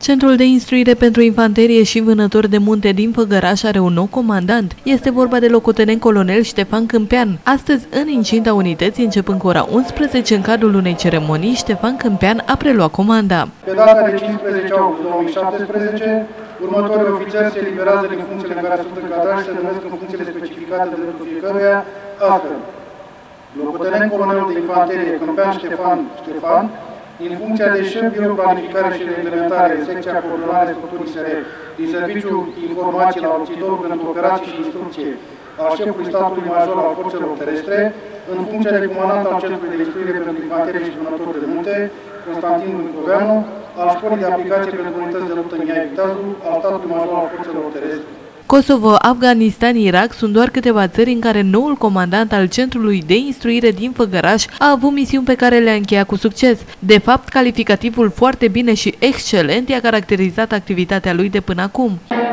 Centrul de instruire pentru infanterie și vânători de munte din Făgăraș are un nou comandant. Este vorba de locotenent colonel Ștefan Câmpean. Astăzi, în incinta unității, începând cu ora 11, în cadrul unei ceremonii, Ștefan Câmpean a preluat comanda. Pe data de 15 august 2017, următorii ofițeri se eliberează din funcțiile în care sunt încadrați și se numesc în funcțiile specificate de dreptul fiecăruia, astfel: locotenent colonel de infanterie Câmpean Ștefan, din funcția de șef birou planificare și reglementare, secția coordonare structurii SR, din Serviciul Informații la Obțitorul pentru Operații și Instrucție al șefului statului major al forțelor terestre, în funcția de comandant al Centrului de Instruire pentru Infanterie și Vânători de Munte, Constantin Brâncoveanu, al Școlii de Aplicație pentru Unități de Luptă Mihai Viteazu, al statului major al forțelor terestre. Kosovo, Afganistan, Irak sunt doar câteva țări în care noul comandant al Centrului de Instruire din Făgăraș a avut misiuni pe care le-a încheiat cu succes. De fapt, calificativul foarte bine și excelent i-a caracterizat activitatea lui de până acum.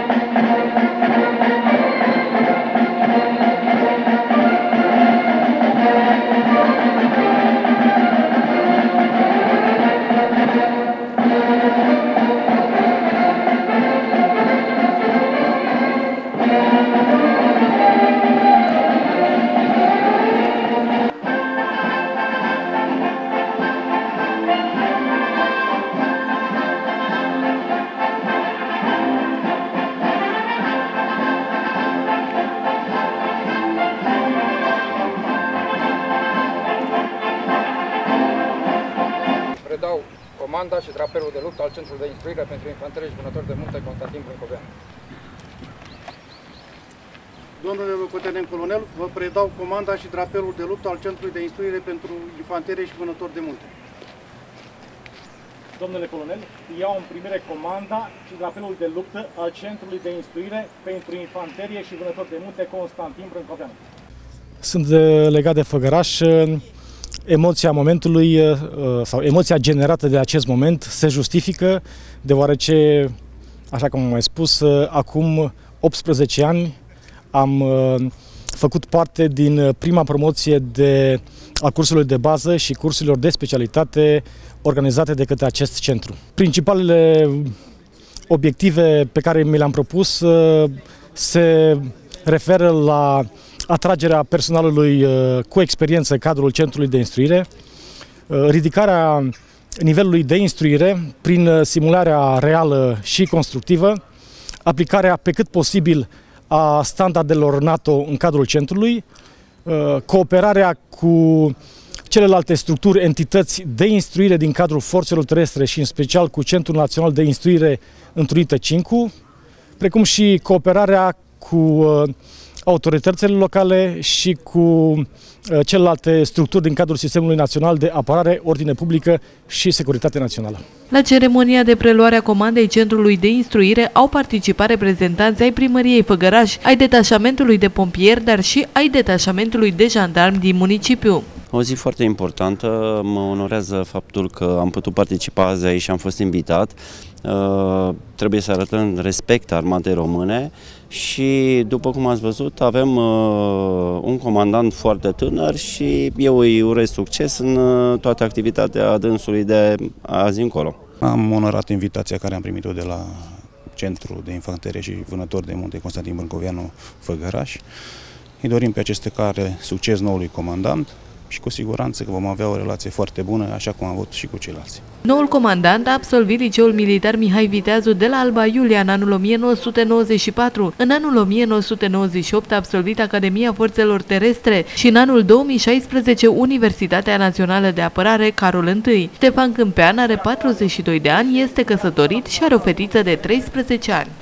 Predau comanda și drapelul de luptă al Centrului de Instruire pentru Infanterie și Vânători de Munte, Constantin Brâncoveanu. Domnule locotenent colonel, vă predau comanda și drapelul de luptă al Centrului de Instruire pentru Infanterie și Vânători de Munte. Domnule colonel, iau în primire comanda și drapelul de luptă al Centrului de Instruire pentru Infanterie și Vânători de Munte, Constantin Brâncoveanu. Sunt legat de Făgăraș. Emoția momentului sau emoția generată de acest moment se justifică, deoarece, așa cum am mai spus, acum 18 ani am făcut parte din prima promoție a cursurilor de bază și cursurilor de specialitate organizate de către acest centru. Principalele obiective pe care mi le-am propus se referă la atragerea personalului cu experiență în cadrul Centrului de Instruire, ridicarea nivelului de instruire prin simularea reală și constructivă, aplicarea pe cât posibil a standardelor NATO în cadrul centrului, cooperarea cu celelalte structuri, entități de instruire din cadrul forțelor terestre și în special cu Centrul Național de Instruire întrunită CINCU, precum și cooperarea cu autoritățile locale și cu celelalte structuri din cadrul Sistemului Național de Apărare, Ordine Publică și Securitate Națională. La ceremonia de preluare a comandei Centrului de Instruire au participat reprezentanți ai Primăriei Făgăraș, ai detașamentului de pompieri, dar și ai detașamentului de jandarmi din municipiu. O zi foarte importantă, mă onorează faptul că am putut participa azi aici și am fost invitat. Trebuie să arătăm respect armatei române și, după cum ați văzut, avem un comandant foarte tânăr și eu îi urez succes în toată activitatea dânsului de azi încolo. Am onorat invitația care am primit-o de la Centrul de Infanterie și Vânători de Munte Constantin Brâncoveanu Făgăraș. Îi dorim pe aceste care succes noului comandant și cu siguranță că vom avea o relație foarte bună, așa cum am avut și cu ceilalți. Noul comandant a absolvit Liceul Militar Mihai Viteazu de la Alba Iulia în anul 1994. În anul 1998 a absolvit Academia Forțelor Terestre și în anul 2016 Universitatea Națională de Apărare Carol I. Ștefan Câmpean are 42 de ani, este căsătorit și are o fetiță de 13 ani.